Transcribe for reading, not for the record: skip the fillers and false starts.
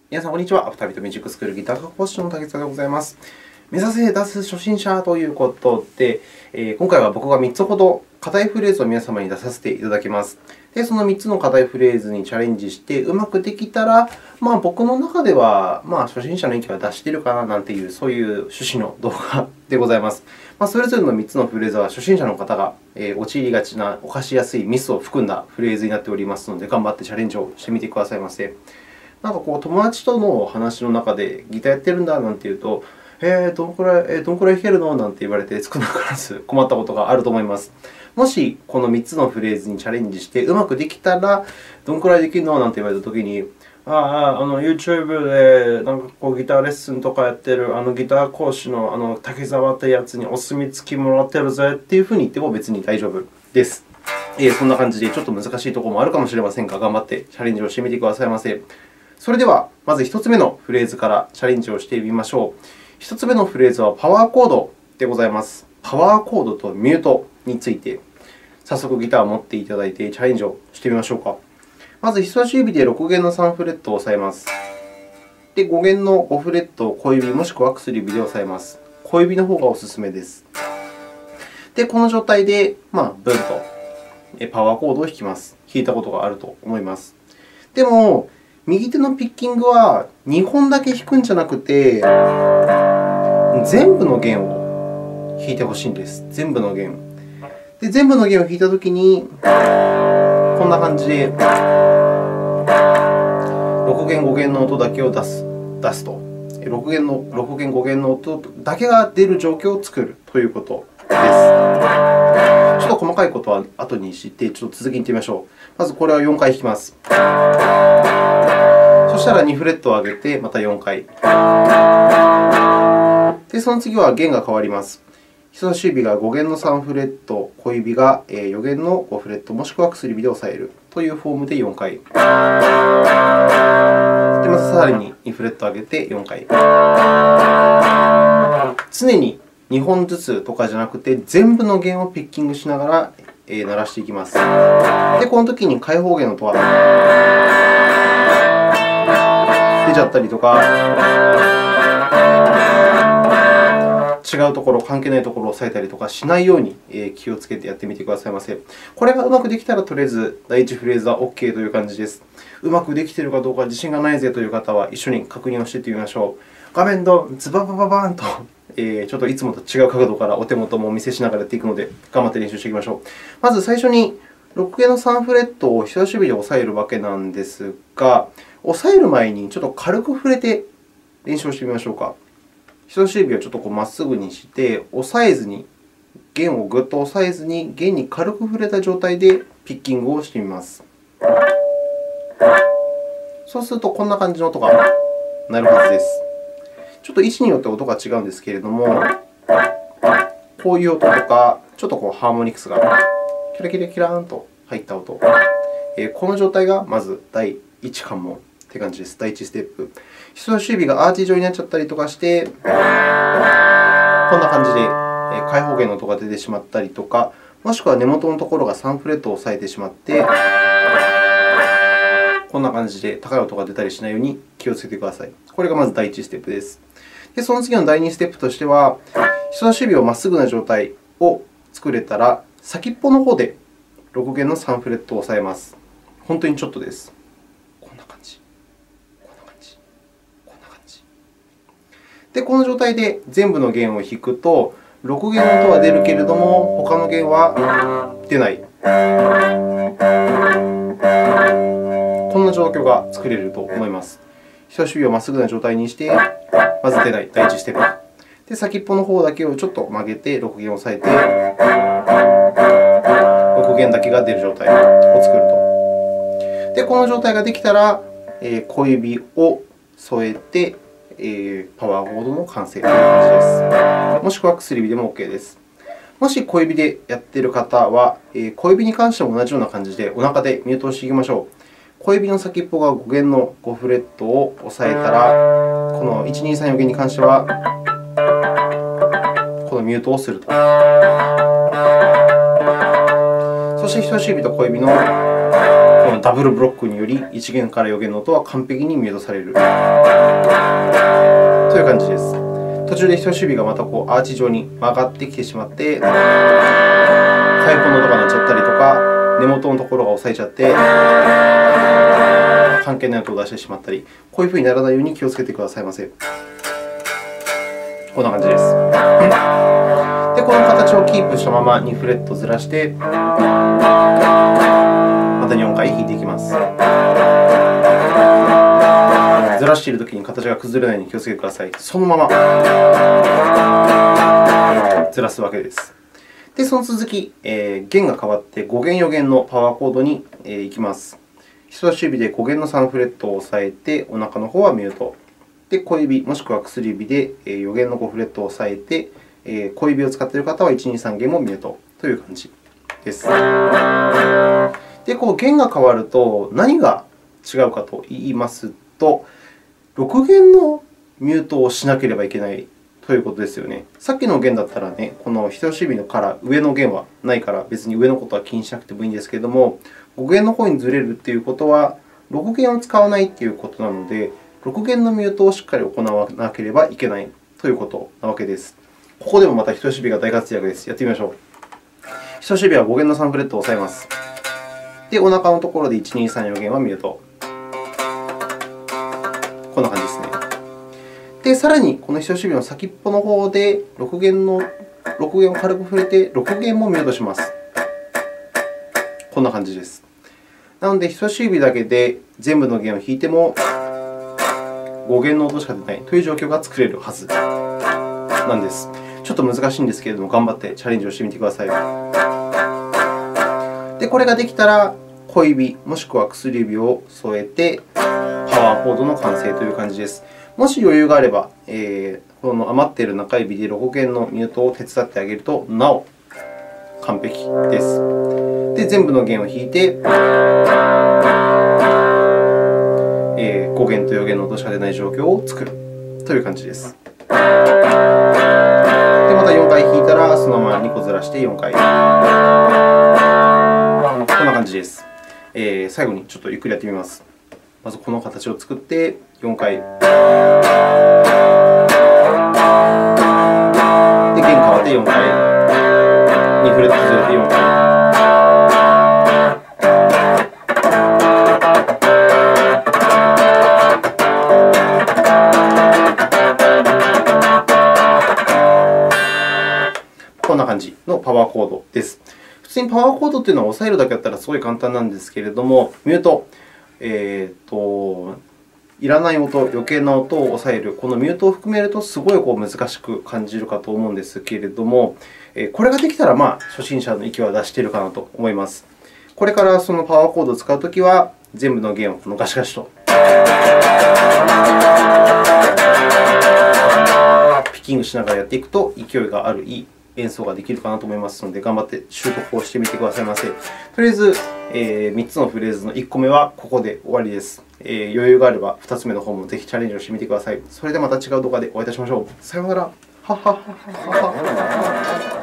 皆さん、こんにちは。アフタービートミュージックスクールギター科講師の竹澤でございます。目指せ脱初心者ということで、今回は僕が3つほど課題フレーズを皆様に出させていただきます。で、その3つの課題フレーズにチャレンジして、うまくできたら、僕の中では、初心者の域は出しているかななんていう、そういう趣旨の動画でございます。それぞれの3つのフレーズは、初心者の方が陥りがちな、犯しやすいミスを含んだフレーズになっておりますので、頑張ってチャレンジをしてみてくださいませ。友達との話の中で、ギターやってるんだなんて言うと、どのくらい弾けるのなんて言われて、少なからず困ったことがあると思います。もし、この3つのフレーズにチャレンジして、うまくできたら、どのくらいできるのなんて言われたときに、YouTube でギターレッスンとかやってるギター講師の竹澤ってやつにお墨付きもらってるぜっていうふうに言っても別に大丈夫です。そんな感じで、ちょっと難しいところもあるかもしれませんが、頑張ってチャレンジをしてみてくださいませ。それでは、まず1つ目のフレーズからチャレンジをしてみましょう。1つ目のフレーズはパワーコードでございます。パワーコードとミュートについて、早速ギターを持っていただいてチャレンジをしてみましょうか。まず、人差し指で6弦の3フレットを押さえます。で、5弦の5フレットを小指もしくは薬指で押さえます。小指の方がおすすめです。で、この状態で、ブンとパワーコードを弾きます。弾いたことがあると思います。でも、右手のピッキングは2本だけ弾くんじゃなくて、全部の弦を弾いてほしいんです。全部の弦。で、全部の弦を弾いたときに、こんな感じで6弦、5弦の音だけを出すと、6弦、5弦の音だけが出る状況を作るということです。ちょっと細かいことは後にして、続きにいってみましょう。まず、これは4回弾きます。そしたら2フレットを上げて、また4回。で、その次は弦が変わります。人差し指が5弦の3フレット、小指が4弦の5フレット、もしくは薬指で押さえるというフォームで4回。で、またさらに2フレット上げて4回。常に2本ずつとかじゃなくて、全部の弦をピッキングしながら鳴らしていきます。で、このときに開放弦の音は出ちゃったりとか、違うところ、関係ないところを押さえたりとかしないように気をつけてやってみてくださいませ。これがうまくできたら、とりあえず第1フレーズは OK という感じです。うまくできているかどうか自信がないぜという方は、一緒に確認をしていってみましょう。画面のズババババーンと、ちょっといつもと違う角度からお手元もお見せしながらやっていくので、頑張って練習していきましょう。まず最初に、6弦の3フレットを人差し指で押さえるわけなんですが、押さえる前にちょっと軽く触れて練習をしてみましょうか。人差し指をちょっとまっすぐにして、押さえずに、弦をぐっと押さえずに、弦に軽く触れた状態でピッキングをしてみます。そうすると、こんな感じの音が鳴るはずです。ちょっと位置によって音が違うんですけれども、こういう音とか、ちょっとハーモニクスがキラキラキラーンと入った音。この状態がまず第1関門という感じです。第1ステップ。人差し指がアーチ状になっちゃったりとかして、こんな感じで開放弦の音が出てしまったりとか、もしくは根元のところが3フレットを押さえてしまって、こんな感じで高い音が出たりしないように気をつけてください。これがまず第1ステップです。で、その次の第2ステップとしては、人差し指をまっすぐな状態を作れたら、先っぽの方で6弦の3フレットを押さえます。本当にちょっとです。こんな感じ。こんな感じ。こんな感じ。で、この状態で全部の弦を弾くと、6弦の音は出るけれども、他の弦は出ない。こんな状況が作れると思います。人差し指をまっすぐな状態にして、まず出ない第1ステップ。で、先っぽの方だけをちょっと曲げて、6弦を押さえて、6弦だけが出る状態を作ると。で、この状態ができたら、小指を添えて、パワーコードの完成という感じです。もしくは薬指でも OK です。もし小指でやっている方は、小指に関しても同じような感じで、お腹でミュートをしていきましょう。小指の先っぽが5弦の5フレットを押さえたら、この1、2、3、4弦に関しては、このミュートをすると。そして人差し指と小指のここのダブルブロックにより1弦から4弦の音は完璧にミュートされるという感じです。途中で人差し指がまたアーチ状に曲がってきてしまって、太鼓の音が鳴っちゃったりとか、根元のところが押さえちゃって、関係ない音を出してしまったり、こういうふうにならないように気をつけてくださいませ。こんな感じです。で、この形をキープしたまま2フレットずらして、また4回弾いていきます。ずらしているときに形が崩れないように気をつけてください。そのままずらすわけです。で、その続き、弦が変わって5弦、4弦のパワーコードに行きます。人差し指で5弦の3フレットを押さえて、お腹の方はミュート。で、小指もしくは薬指で4弦の5フレットを押さえて、小指を使っている方は1、2、3弦もミュートという感じです。で、弦が変わると何が違うかといいますと、6弦のミュートをしなければいけないということですよね。さっきの弦だったらね、この人差し指から上の弦はないから、別に上のことは気にしなくてもいいんですけれども、5弦の方にずれるということは、6弦を使わないということなので、6弦のミュートをしっかり行わなければいけないということなわけです。ここでもまた人差し指が大活躍です。やってみましょう。人差し指は5弦の3フレットを押さえます。で、お腹のところで1、2、3、4弦はミュート。こんな感じですね。で、さらにこの人差し指の先っぽの方で6弦を軽く触れて、6弦もミュートします。こんな感じです。なので、人差し指だけで全部の弦を弾いても5弦の音しか出ないという状況が作れるはずなんです。ちょっと難しいんですけれども、頑張ってチャレンジをしてみてください。で、これができたら、小指もしくは薬指を添えて、パワーコードの完成という感じです。もし余裕があれば、この余っている中指で6弦のミュートを手伝ってあげると、なお完璧です。で、全部の弦を弾いて、5弦と4弦の音しか出ない状況を作るという感じです。で、また4回弾いたら、そのまま2個ずらして4回。こんな感じです。最後にちょっとゆっくりやってみます。まずこの形を作って4回。で、弦変わって4回。2フレットずれて4回。こんな感じのパワーコードです。普通にパワーコードというのは押さえるだけだったらすごい簡単なんですけれども、ミュート、いらない音、余計な音を抑える、このミュートを含めるとすごい難しく感じるかと思うんですけれども、これができたら、初心者の域は出しているかなと思います。これからそのパワーコードを使うときは、全部の弦をガシガシとピッキングしながらやっていくと、勢いがあるいい演奏ができるかなと思いますので、頑張って習得をしてみてくださいませ。とりあえず、3つのフレーズの1個目はここで終わりです。余裕があれば2つ目の方もぜひチャレンジをしてみてください。それではまた違う動画でお会いいたしましょう。さようなら。